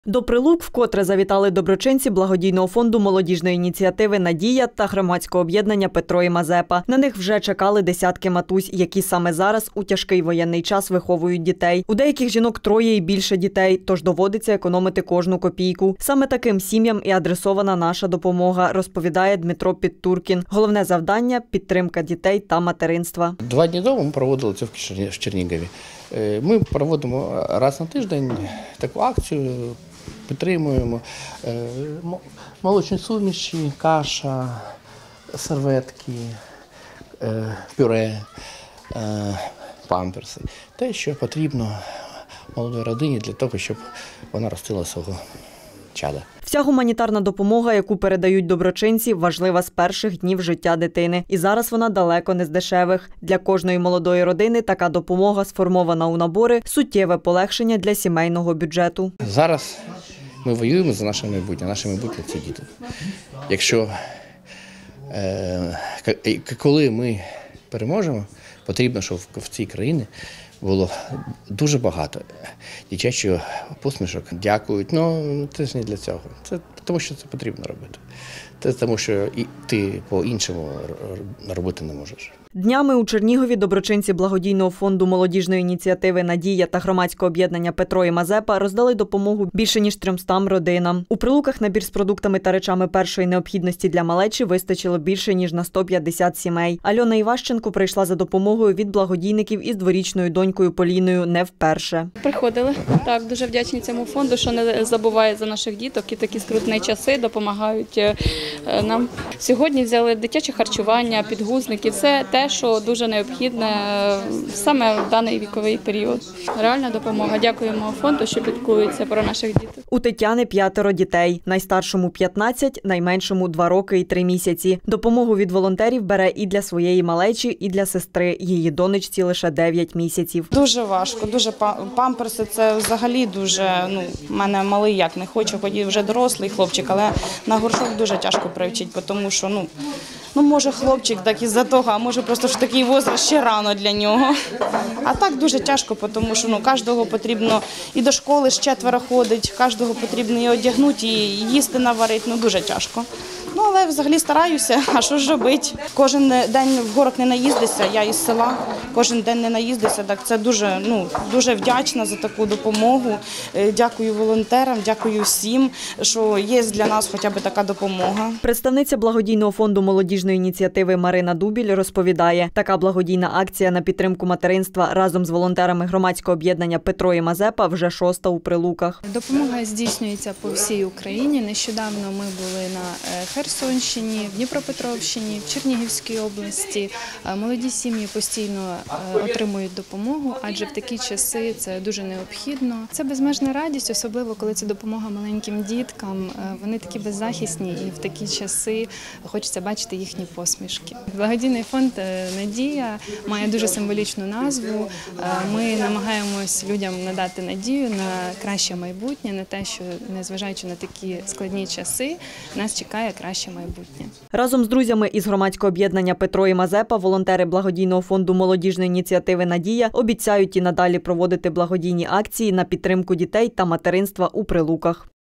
До Прилук вкотре завітали доброчинці благодійного фонду молодіжної ініціативи «Надія» та громадського об'єднання «Петро і Мазепа». На них вже чекали десятки матусь, які саме зараз у тяжкий воєнний час виховують дітей. У деяких жінок троє і більше дітей, тож доводиться економити кожну копійку. Саме таким сім'ям і адресована наша допомога, розповідає Дмитро Підтуркін. Головне завдання – підтримка дітей та материнства. 2 дні тому ми проводили це в Чернігові. Ми проводимо раз на тиждень таку акцію, підтримуємо молочні суміші, каша, серветки, пюре, памперси. Те, що потрібно молодій родині для того, щоб вона ростила свого чада. Вся гуманітарна допомога, яку передають доброчинці, важлива з перших днів життя дитини. І зараз вона далеко не з дешевих. Для кожної молодої родини така допомога, сформована у набори, суттєве полегшення для сімейного бюджету. Зараз ми воюємо за наше майбутнє. Наше майбутнє – це діти. Коли ми переможемо, потрібно, щоб в цій країні було дуже багато дитячих посмішок. Дякують. Це ж не для цього. Це тому, що це потрібно робити. Це тому, що ти по-іншому робити не можеш. Днями у Чернігові доброчинці благодійного фонду молодіжної ініціативи «Надія» та громадського об'єднання «Петро і Мазепа» роздали допомогу більше ніж 300 родинам. У Прилуках набір з продуктами та речами першої необхідності для малечі вистачило більше ніж на 150 сімей. Альона Іващенко прийшла за допомогою від благодійників із дворічною донькою Поліною не вперше. Приходили. Так, дуже вдячні цьому фонду, що не забуває за наших діток і такі скрутні часи допомагають нам. Сьогодні взяли дитяче харчування, підгузники. Все те, що дуже необхідне саме в даний віковий період. Реальна допомога. Дякуємо фонду, що піклується про наших дітей. У Тетяни 5 дітей. Найстаршому – 15, найменшому – 2 роки і 3 місяці. Допомогу від волонтерів бере і для своєї малечі, і для сестри. Її донечці лише 9 місяців. Дуже важко, дуже памперси – це взагалі дуже, в мене малий як не хоче, хоч і вже дорослий хлопчик, але на горшок дуже тяжко привчити, тому що, може хлопчик так із-за того, а може просто ж такий возраст ще рано для нього. А так дуже тяжко, тому що кожного потрібно і до школи з 4 ходить, кожного потрібно і одягнути, і їсти наварити, дуже тяжко. Але взагалі стараюся, а що ж робити? Кожен день в горок не наїздишся, я із села, кожен день не наїздишся, так це дуже вдячна за таку допомогу. Дякую волонтерам, дякую всім, що є для нас хоча б така допомога. Представниця благодійного фонду молодіжної ініціативи Марина Дубіль розповідає, така благодійна акція на підтримку материнства разом з волонтерами громадського об'єднання «Петро і Мазепа» вже 6-та у Прилуках. Допомога здійснюється по всій Україні. Нещодавно ми були на Херсонщині, в Дніпропетровщині, в Чернігівській області. Молоді сім'ї постійно отримують допомогу, адже в такі часи це дуже необхідно. Це безмежна радість, особливо коли це допомога маленьким діткам. Вони такі беззахисні і в такі часи хочеться бачити їхні посмішки. Благодійний фонд «Надія» має дуже символічну назву. Ми намагаємось людям надати надію на краще майбутнє, на те, що незважаючи на такі складні часи, нас чекає краще майбутнє. Разом з друзями із громадського об'єднання «Петро і Мазепа» волонтери благодійного фонду молодіжної ініціативи «Надія» обіцяють і надалі проводити благодійні акції на підтримку дітей та материнства у Прилуках.